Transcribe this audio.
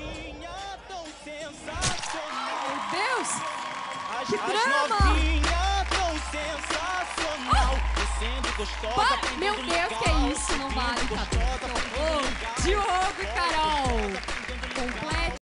Meu Deus! Que drama! Meu Deus, que é isso? Não vale, tá? Diogo e Carol. Completo.